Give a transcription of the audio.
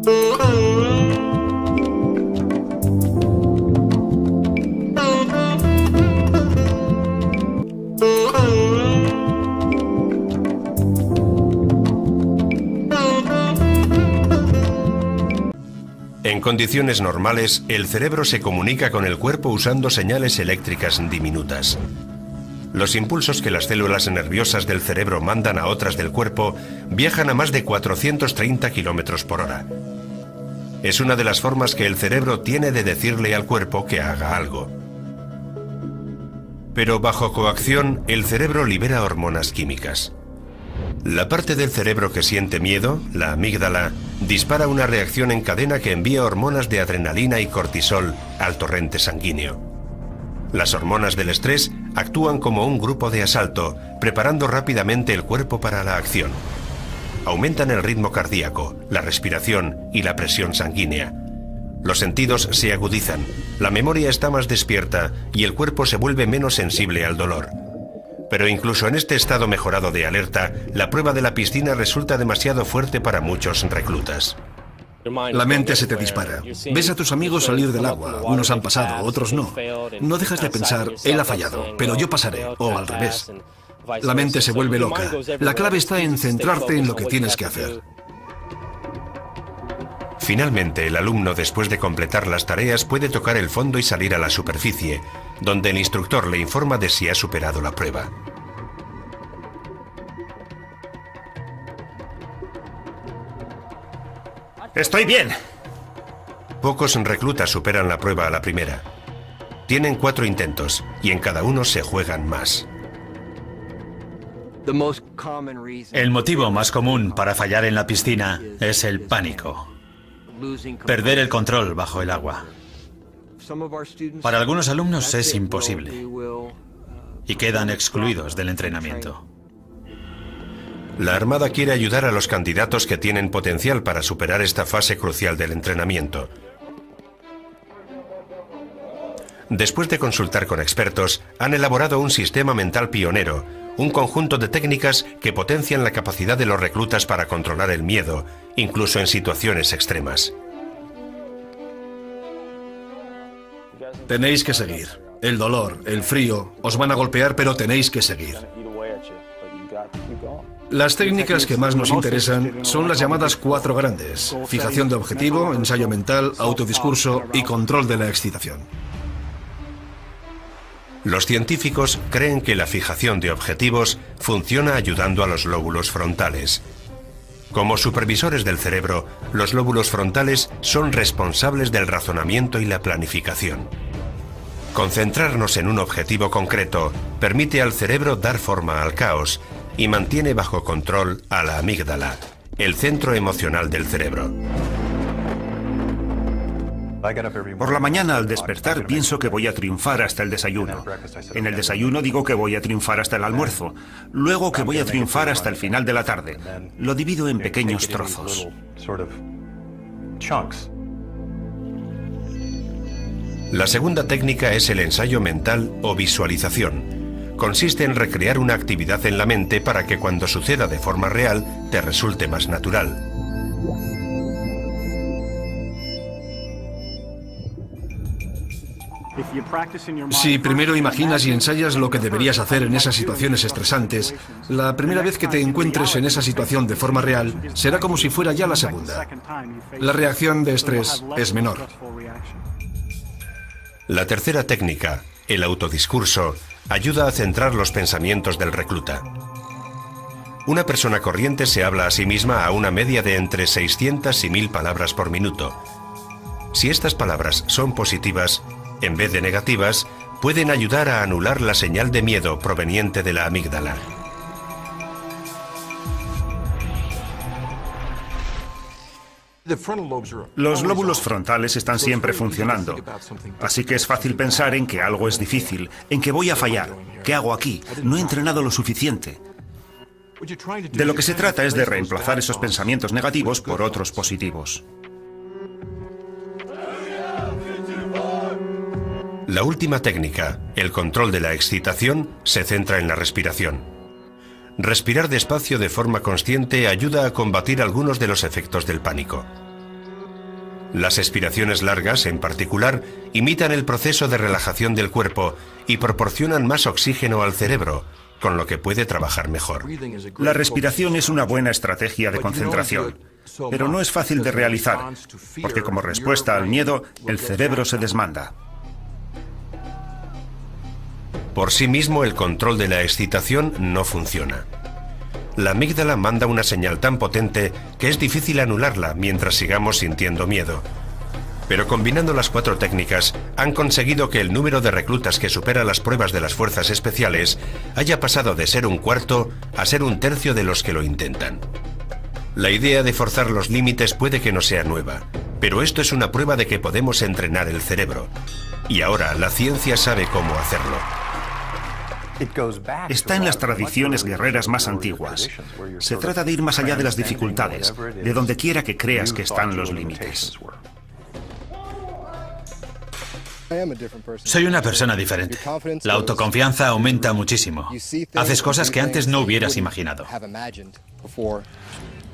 En condiciones normales, el cerebro se comunica con el cuerpo usando señales eléctricas diminutas. Los impulsos que las células nerviosas del cerebro mandan a otras del cuerpo viajan a más de 430 km por hora. Es una de las formas que el cerebro tiene de decirle al cuerpo que haga algo. Pero bajo coacción, el cerebro libera hormonas químicas. La parte del cerebro que siente miedo, la amígdala, dispara una reacción en cadena que envía hormonas de adrenalina y cortisol al torrente sanguíneo. Las hormonas del estrés actúan como un grupo de asalto, preparando rápidamente el cuerpo para la acción. Aumentan el ritmo cardíaco, la respiración y la presión sanguínea. Los sentidos se agudizan, la memoria está más despierta y el cuerpo se vuelve menos sensible al dolor. Pero incluso en este estado mejorado de alerta, la prueba de la piscina resulta demasiado fuerte para muchos reclutas. La mente se te dispara. Ves a tus amigos salir del agua. Unos han pasado, otros no. No dejas de pensar, él ha fallado, pero yo pasaré, o al revés. La mente se vuelve loca. La clave está en centrarte en lo que tienes que hacer. Finalmente, el alumno, después de completar las tareas, puede tocar el fondo y salir a la superficie, donde el instructor le informa de si ha superado la prueba. ¡Estoy bien! Pocos reclutas superan la prueba a la primera. Tienen 4 intentos, y en cada uno se juegan más. El motivo más común para fallar en la piscina es el pánico. Perder el control bajo el agua. Para algunos alumnos es imposible y quedan excluidos del entrenamiento. La Armada quiere ayudar a los candidatos que tienen potencial para superar esta fase crucial del entrenamiento. Después de consultar con expertos, han elaborado un sistema mental pionero, un conjunto de técnicas que potencian la capacidad de los reclutas para controlar el miedo, incluso en situaciones extremas. Tenéis que seguir. El dolor, el frío, os van a golpear, pero tenéis que seguir. Las técnicas que más nos interesan son las llamadas 4 grandes: fijación de objetivo, ensayo mental, autodiscurso y control de la excitación. Los científicos creen que la fijación de objetivos funciona ayudando a los lóbulos frontales. Como supervisores del cerebro, los lóbulos frontales son responsables del razonamiento y la planificación. Concentrarnos en un objetivo concreto permite al cerebro dar forma al caos y mantiene bajo control a la amígdala, el centro emocional del cerebro. Por la mañana al despertar pienso que voy a triunfar hasta el desayuno. En el desayuno digo que voy a triunfar hasta el almuerzo. Luego que voy a triunfar hasta el final de la tarde. Lo divido en pequeños trozos. La segunda técnica es el ensayo mental o visualización. Consiste en recrear una actividad en la mente para que cuando suceda de forma real te resulte más natural. Si primero imaginas y ensayas lo que deberías hacer en esas situaciones estresantes, la primera vez que te encuentres en esa situación de forma real será como si fuera ya la segunda. La reacción de estrés es menor. La tercera técnica, el autodiscurso, ayuda a centrar los pensamientos del recluta. Una persona corriente se habla a sí misma a una media de entre 600 y 1000 palabras por minuto. Si estas palabras son positivas, en vez de negativas, pueden ayudar a anular la señal de miedo proveniente de la amígdala. Los lóbulos frontales están siempre funcionando, así que es fácil pensar en que algo es difícil, en que voy a fallar. ¿Qué hago aquí? No he entrenado lo suficiente. De lo que se trata es de reemplazar esos pensamientos negativos por otros positivos. La última técnica, el control de la excitación, se centra en la respiración. Respirar despacio de forma consciente ayuda a combatir algunos de los efectos del pánico. Las expiraciones largas, en particular, imitan el proceso de relajación del cuerpo y proporcionan más oxígeno al cerebro, con lo que puede trabajar mejor. La respiración es una buena estrategia de concentración, pero no es fácil de realizar, porque como respuesta al miedo, el cerebro se desmanda. Por sí mismo, el control de la excitación no funciona. La amígdala manda una señal tan potente que es difícil anularla mientras sigamos sintiendo miedo. Pero combinando las 4 técnicas, han conseguido que el número de reclutas que supera las pruebas de las fuerzas especiales haya pasado de ser 1/4 a ser 1/3 de los que lo intentan. La idea de forzar los límites puede que no sea nueva, pero esto es una prueba de que podemos entrenar el cerebro. Y ahora la ciencia sabe cómo hacerlo. Está en las tradiciones guerreras más antiguas. Se trata de ir más allá de las dificultades, de donde quiera que creas que están los límites. Soy una persona diferente. La autoconfianza aumenta muchísimo. Haces cosas que antes no hubieras imaginado.